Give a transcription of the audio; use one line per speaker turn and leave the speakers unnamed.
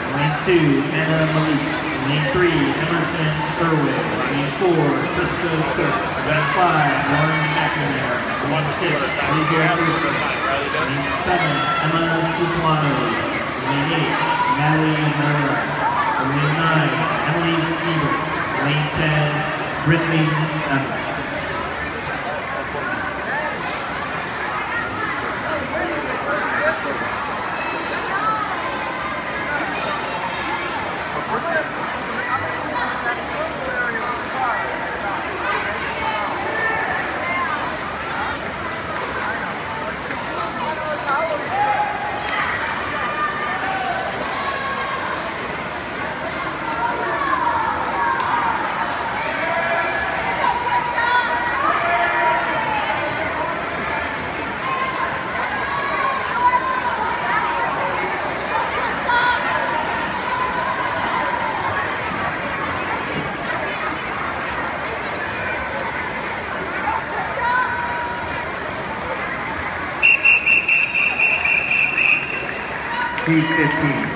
Lane 2, Anna Malik. Lane 3, Emerson Irwin. Lane 4, Krista Cook. Lane 5, Lauren McNamara. Lane 6, Alicia Anderson. Lane 7, Emma Guzmano. Lane 8, Natalie Miller. Lane 9, Emily Siebert. Lane 10, Brittany Evans. Heat 15.